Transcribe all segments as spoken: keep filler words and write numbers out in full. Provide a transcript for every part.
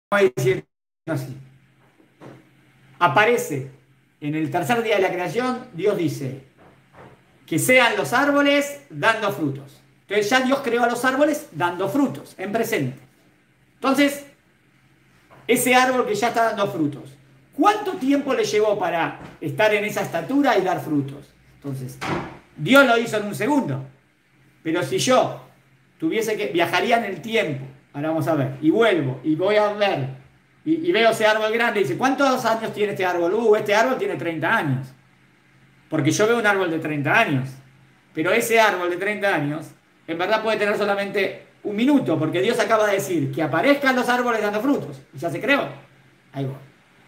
a decir así. Aparece en el tercer día de la creación, Dios dice que sean los árboles dando frutos. Entonces ya Dios creó a los árboles dando frutos, en presente. Entonces, ese árbol que ya está dando frutos, ¿cuánto tiempo le llevó para estar en esa estatura y dar frutos? Entonces, Dios lo hizo en un segundo. Pero si yo tuviese que, viajaría en el tiempo, ahora vamos a ver, y vuelvo, y voy a ver, y, y veo ese árbol grande, y dice, ¿cuántos años tiene este árbol? Uh, este árbol tiene treinta años. Porque yo veo un árbol de treinta años. Pero ese árbol de treinta años, en verdad puede tener solamente un minuto, porque Dios acaba de decir que aparezcan los árboles dando frutos. Y ya se creó. Ahí va.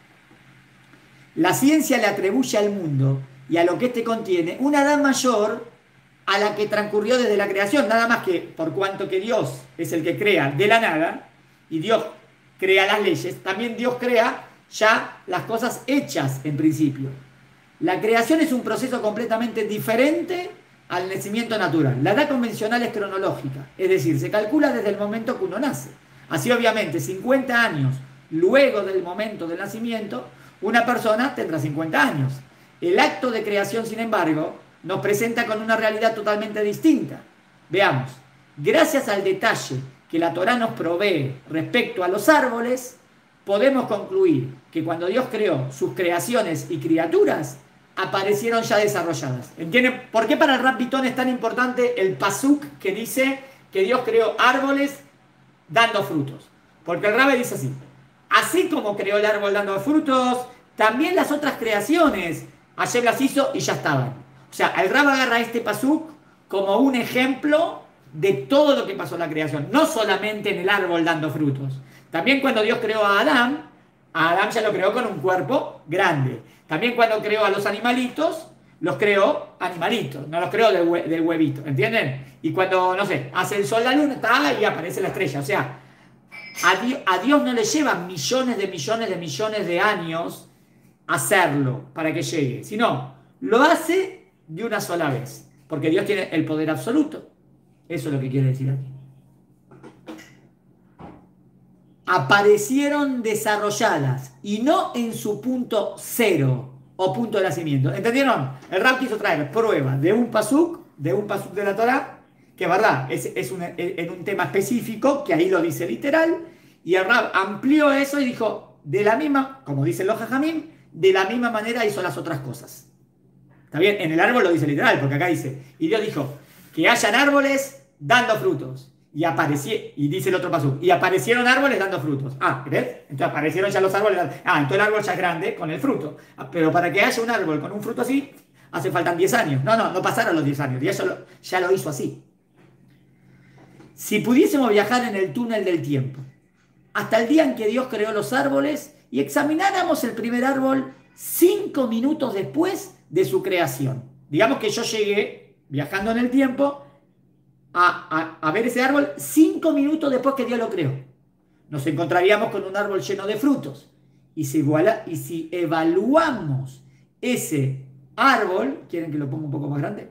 La ciencia le atribuye al mundo y a lo que éste contiene una edad mayor a la que transcurrió desde la creación, nada más que por cuanto que Dios es el que crea de la nada, y Dios crea las leyes, también Dios crea ya las cosas hechas en principio. La creación es un proceso completamente diferente al nacimiento natural. La edad convencional es cronológica, es decir, se calcula desde el momento que uno nace. Así obviamente, cincuenta años luego del momento del nacimiento, una persona tendrá cincuenta años. El acto de creación, sin embargo, nos presenta con una realidad totalmente distinta. Veamos, gracias al detalle que la Torá nos provee respecto a los árboles, podemos concluir que cuando Dios creó sus creaciones y criaturas, aparecieron ya desarrolladas. ¿Entienden? ¿Por qué para el Rab Bitton es tan importante el pasuk que dice que Dios creó árboles dando frutos? Porque el Rabbi dice así, así como creó el árbol dando frutos, también las otras creaciones, Hashem las hizo y ya estaban. O sea, el Rab agarra este pasuk como un ejemplo de todo lo que pasó en la creación, no solamente en el árbol dando frutos. También cuando Dios creó a Adán, a Adán ya lo creó con un cuerpo grande. También cuando creó a los animalitos, los creó animalitos, no los creó del, hue del huevito, ¿entienden? Y cuando, no sé, hace el sol la luna, está y aparece la estrella. O sea, a Dios, a Dios no le lleva millones de millones de millones de años hacerlo para que llegue, sino lo hace de una sola vez, porque Dios tiene el poder absoluto. Eso es lo que quiere decir aquí. Aparecieron desarrolladas y no en su punto cero o punto de nacimiento. ¿Entendieron? El Rab quiso traer prueba de un pasuk, de un pasuk de la Torah, que es verdad, es, es un, en un tema específico, que ahí lo dice literal, y el Rab amplió eso y dijo, de la misma, como dicen los Jajamim, de la misma manera hizo las otras cosas. ¿Está bien? En el árbol lo dice literal, porque acá dice, y Dios dijo, que hayan árboles dando frutos. Y apareció, y dice el otro paso, y aparecieron árboles dando frutos. Ah, ¿ves? Entonces aparecieron ya los árboles. Ah, entonces el árbol ya es grande con el fruto. Ah, pero para que haya un árbol con un fruto así, hace faltan diez años. No, no, no pasaron los diez años. Y eso lo, ya lo hizo así. Si pudiésemos viajar en el túnel del tiempo, hasta el día en que Dios creó los árboles, y examináramos el primer árbol cinco minutos después de su creación. Digamos que yo llegué, viajando en el tiempo, A, a, a ver ese árbol cinco minutos después que Dios lo creó. Nos encontraríamos con un árbol lleno de frutos. Y si, iguala, y si evaluamos ese árbol, ¿quieren que lo ponga un poco más grande?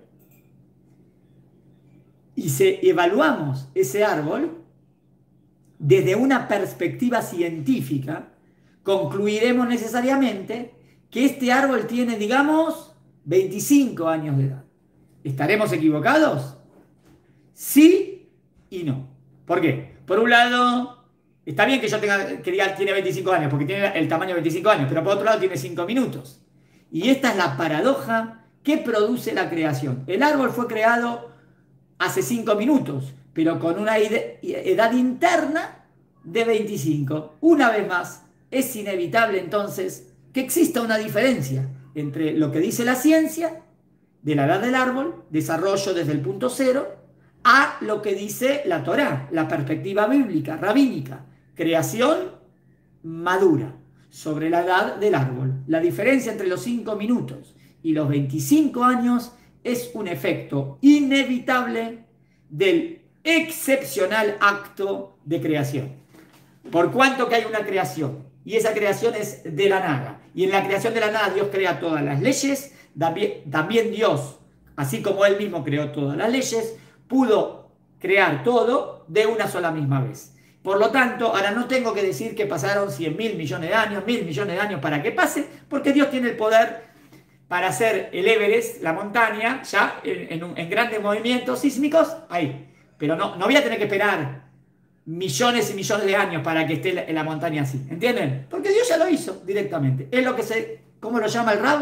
Y si evaluamos ese árbol desde una perspectiva científica, concluiremos necesariamente que este árbol tiene, digamos, veinticinco años de edad. ¿Estaremos equivocados? Sí y no. ¿Por qué? Por un lado, está bien que yo tenga, que diga tiene veinticinco años, porque tiene el tamaño de veinticinco años, pero por otro lado tiene cinco minutos. Y esta es la paradoja que produce la creación. El árbol fue creado hace cinco minutos, pero con una edad interna de veinticinco. Una vez más, es inevitable entonces que exista una diferencia entre lo que dice la ciencia de la edad del árbol, desarrollo desde el punto cero, a lo que dice la Torá, la perspectiva bíblica, rabínica, creación madura sobre la edad del árbol. La diferencia entre los cinco minutos y los veinticinco años es un efecto inevitable del excepcional acto de creación. Por cuanto que hay una creación, y esa creación es de la nada, y en la creación de la nada Dios crea todas las leyes, también Dios, así como Él mismo creó todas las leyes, pudo crear todo de una sola misma vez. Por lo tanto, ahora no tengo que decir que pasaron cien mil millones de años, mil millones de años para que pase, porque Dios tiene el poder para hacer el Everest, la montaña, ya en, en, en grandes movimientos sísmicos, ahí. Pero no, no voy a tener que esperar millones y millones de años para que esté en la montaña así. ¿Entienden? Porque Dios ya lo hizo directamente. Es lo que se, ¿cómo lo llama el Rab?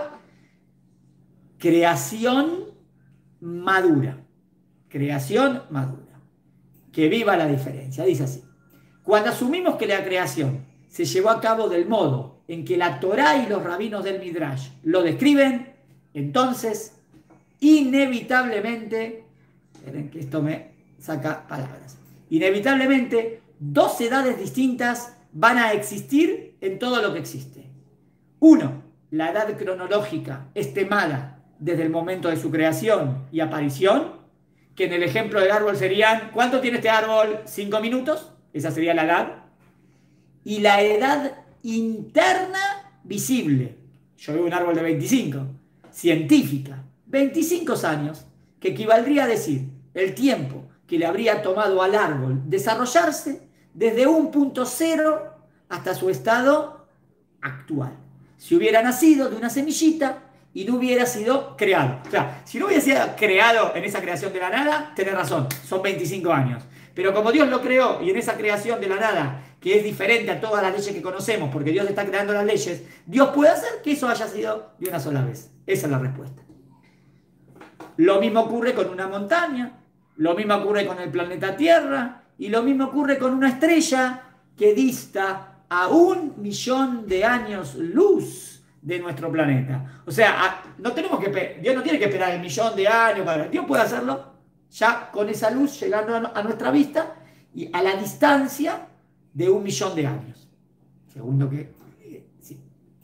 Creación madura. Creación madura. Que viva la diferencia. Dice así. Cuando asumimos que la creación se llevó a cabo del modo en que la Torá y los rabinos del Midrash lo describen, entonces, inevitablemente, esperen que esto me saca palabras, inevitablemente, dos edades distintas van a existir en todo lo que existe. Uno, la edad cronológica estimada desde el momento de su creación y aparición, que en el ejemplo del árbol serían, ¿cuánto tiene este árbol? ¿Cinco minutos? Esa sería la edad. Y la edad interna visible. Yo veo un árbol de veinticinco, científica, veinticinco años, que equivaldría a decir el tiempo que le habría tomado al árbol desarrollarse desde un punto cero hasta su estado actual. Si hubiera nacido de una semillita y no hubiera sido creado. O sea, si no hubiera sido creado en esa creación de la nada, tenés razón, son veinticinco años. Pero como Dios lo creó y en esa creación de la nada, que es diferente a todas las leyes que conocemos, porque Dios está creando las leyes, Dios puede hacer que eso haya sido de una sola vez. Esa es la respuesta. Lo mismo ocurre con una montaña, lo mismo ocurre con el planeta Tierra, y lo mismo ocurre con una estrella que dista a un millón de años luz de nuestro planeta. O sea, no tenemos que, Dios no tiene que esperar el millón de años para... Dios puede hacerlo ya con esa luz llegando a nuestra vista y a la distancia de un millón de años. Segundo que... Sí.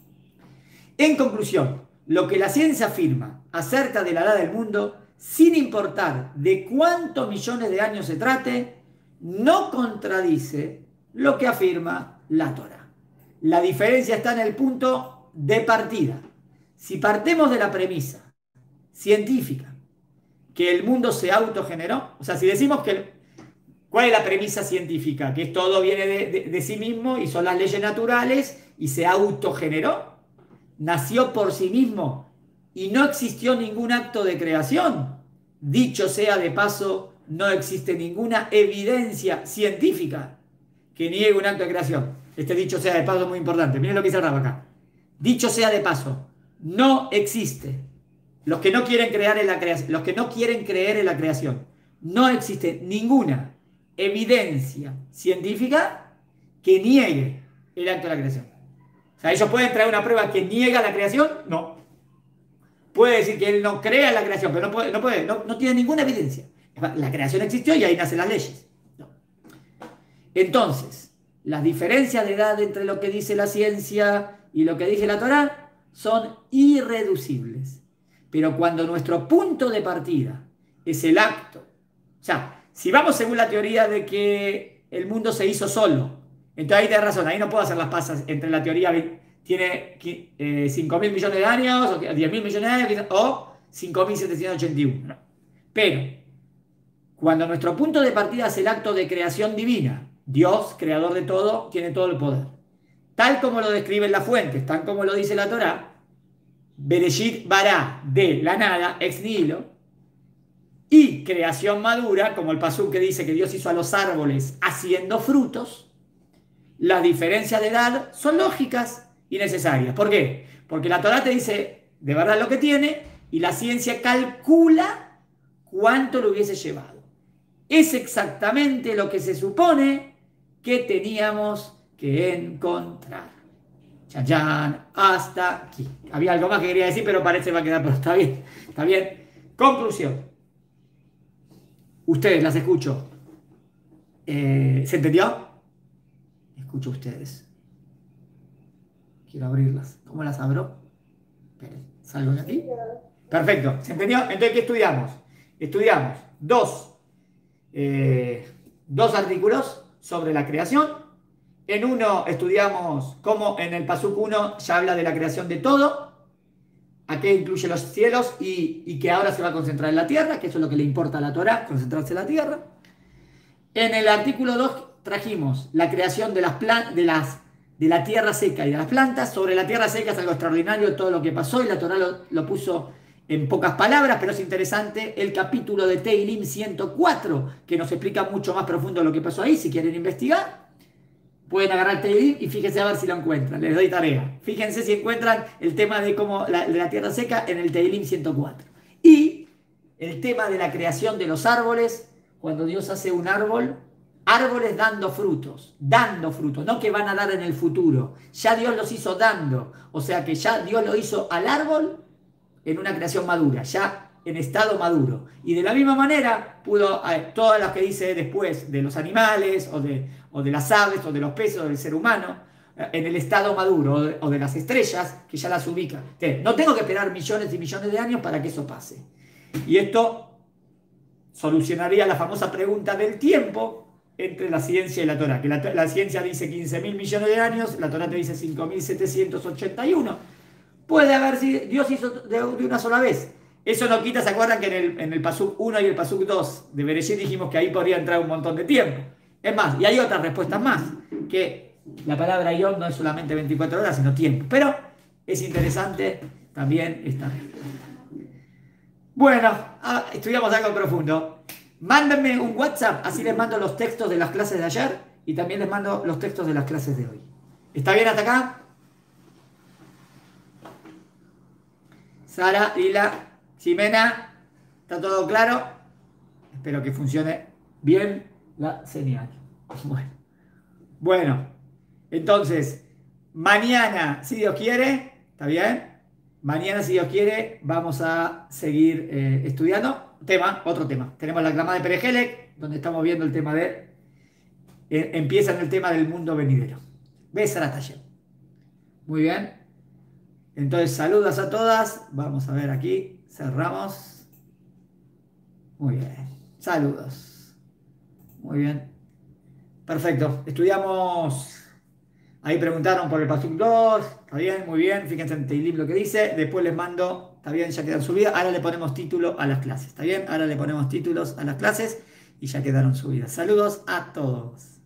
En conclusión, lo que la ciencia afirma acerca de la edad del mundo, sin importar de cuántos millones de años se trate, no contradice lo que afirma la Torá. La diferencia está en el punto de partida. Si partemos de la premisa científica que el mundo se autogeneró, o sea, si decimos que... ¿Cuál es la premisa científica? Que todo viene de, de, de sí mismo y son las leyes naturales y se autogeneró. Nació por sí mismo y no existió ningún acto de creación. Dicho sea de paso, no existe ninguna evidencia científica que niegue un acto de creación. Este dicho sea de paso es muy importante. Miren lo que dice el Rab acá. Dicho sea de paso, no existe. Los que no quieren crear en la creación, los que no quieren creer en la creación, no existe ninguna evidencia científica que niegue el acto de la creación. O sea, ¿ellos pueden traer una prueba que niega la creación? No. Puede decir que él no crea en la creación, pero no puede, no, puede, no, no tiene ninguna evidencia. La creación existió y ahí nacen las leyes. No. Entonces, las diferencias de edad entre lo que dice la ciencia y lo que dice la Torá son irreducibles. Pero cuando nuestro punto de partida es el acto, o sea, si vamos según la teoría de que el mundo se hizo solo, entonces ahí tenés razón, ahí no puedo hacer las pasas entre la teoría tiene eh, cinco mil millones de años, o diez mil millones de años, o cinco mil setecientos ochenta y uno. No. Pero, cuando nuestro punto de partida es el acto de creación divina, Dios, creador de todo, tiene todo el poder. Tal como lo describen las fuentes, tal como lo dice la Torá, Bereshit bara, de la nada, ex nihilo, y creación madura, como el pasuk que dice que Dios hizo a los árboles haciendo frutos, las diferencias de edad son lógicas y necesarias. ¿Por qué? Porque la Torá te dice de verdad lo que tiene y la ciencia calcula cuánto lo hubiese llevado. Es exactamente lo que se supone que teníamos que encontrar. Chan, chan, hasta aquí. Había algo más que quería decir, pero parece que va a quedar, pero está bien, está bien. Conclusión. Ustedes las escucho. Eh, ¿Se entendió? Escucho ustedes. Quiero abrirlas. ¿Cómo las abro? Esperen, ¿salgo de aquí? Perfecto. ¿Se entendió? Entonces, ¿qué estudiamos? Estudiamos dos, eh, dos artículos sobre la creación. En uno estudiamos cómo en el Pasuk uno ya habla de la creación de todo. ¿A qué incluye los cielos? Y, y que ahora se va a concentrar en la tierra, que eso es lo que le importa a la Torá, concentrarse en la tierra. En el artículo dos trajimos la creación de las, plan de, las, de la tierra seca y de las plantas. Sobre la tierra seca es algo extraordinario todo lo que pasó y la Torá lo, lo puso en pocas palabras, pero es interesante el capítulo de Tehilim ciento cuatro, que nos explica mucho más profundo lo que pasó ahí. Si quieren investigar, pueden agarrar Tehilim y fíjense a ver si lo encuentran. Les doy tarea. Fíjense si encuentran el tema de, cómo la, de la tierra seca en el Tehilim ciento cuatro. Y el tema de la creación de los árboles, cuando Dios hace un árbol, árboles dando frutos, dando frutos, no que van a dar en el futuro. Ya Dios los hizo dando. O sea que ya Dios lo hizo al árbol en una creación madura, ya en estado maduro. Y de la misma manera pudo, eh, todas las que dice después de los animales, o de, o de las aves, o de los peces, o del ser humano, eh, en el estado maduro, o de, o de las estrellas, que ya las ubica. Entonces, no tengo que esperar millones y millones de años para que eso pase. Y esto solucionaría la famosa pregunta del tiempo entre la ciencia y la Torá. Que la, la ciencia dice quince mil millones de años, la Torá te dice cinco mil setecientos ochenta y uno. Puede haber sido, Dios hizo de, de una sola vez. Eso no quita, ¿se acuerdan que en el, en el Pasuk uno y el Pasuk dos de Bereshit dijimos que ahí podría entrar un montón de tiempo? Es más, y hay otras respuestas más, que la palabra yom no es solamente veinticuatro horas, sino tiempo. Pero es interesante también esta respuesta. Bueno, ah, estudiamos algo profundo. Mándenme un WhatsApp, así les mando los textos de las clases de ayer y también les mando los textos de las clases de hoy. ¿Está bien hasta acá? Sara, Lila, Ximena, ¿está todo claro? Espero que funcione bien la señal. Bueno, bueno, entonces, mañana, si Dios quiere, ¿está bien? Mañana, si Dios quiere, vamos a seguir eh, estudiando. Tema, otro tema. Tenemos la Clamá de Perejelec, donde estamos viendo el tema de... Eh, empieza en el tema del mundo venidero. Besarat Hashem. Muy bien. Entonces, saludos a todas. Vamos a ver aquí. Cerramos. Muy bien. Saludos. Muy bien. Perfecto. Estudiamos. Ahí preguntaron por el Pasuk dos. Está bien, muy bien. Fíjense en Tehilim lo que dice. Después les mando. Está bien, ya quedan subidas. Ahora le ponemos título a las clases. Está bien. Ahora le ponemos títulos a las clases. Y ya quedaron subidas. Saludos a todos.